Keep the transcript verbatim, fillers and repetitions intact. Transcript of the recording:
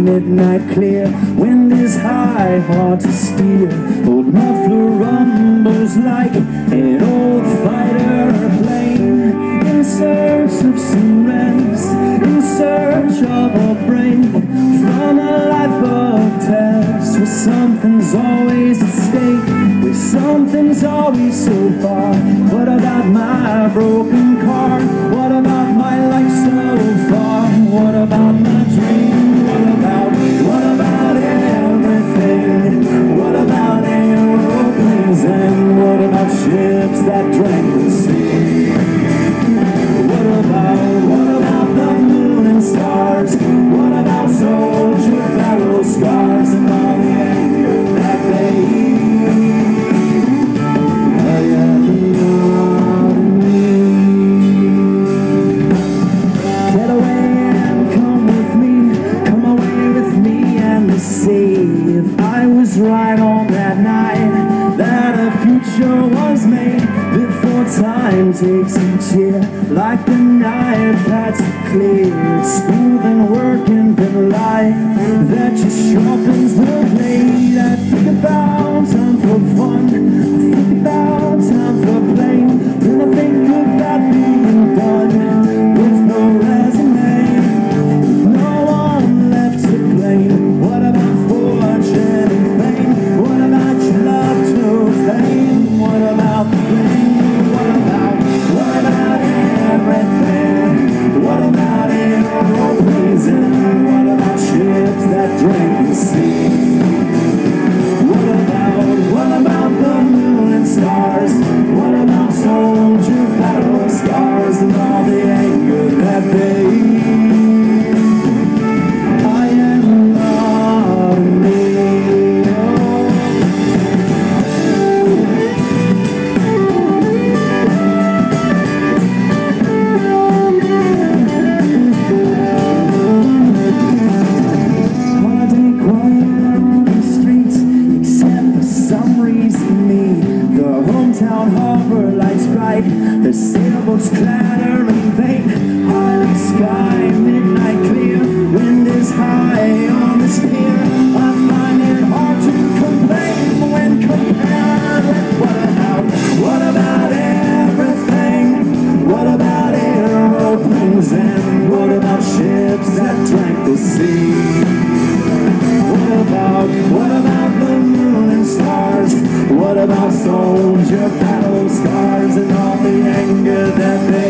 midnight clear. Wind is high, hard to steer. Old muffler rumbles like an old fighter plane, in search of some rest, in search of a break from a life of tests, where something's always at stake, where something's always so far. What about my broken car? What about my life so far? What about my dream? What about, what about everything? What about aeroplanes? And what about ships that drank the sea? What about, what about the moon and stars? What about soldier battle scars and all the anger that they eat? I am not me. Get away and come with me, come away with me and see if I was right on that night, that a future was made before time takes each year. Like the night that's clear, it's smooth and working the light that just sharpens the blade. I think about time for fun, I think about time for play, when I think about being done with no resume, with no one left to blame. What about fortune and fame? What about your love to fame? What about the rain? What about, what about everything? What about aeroplanes? And what about ships that drank the sea? What about, what about the moon and stars? What about soldier battle scars and all the anger that they eat? I am not me. Hometown harbor lights bright, the sailboats clatter in vain. High sky, midnight clear, wind is high on this pier. I find it hard to complain when compared with what about, what about everything? What about aeroplanes? And what about ships that drank the sea? What about, what about the moon and stars? What about soldier battle scars and all the anger that they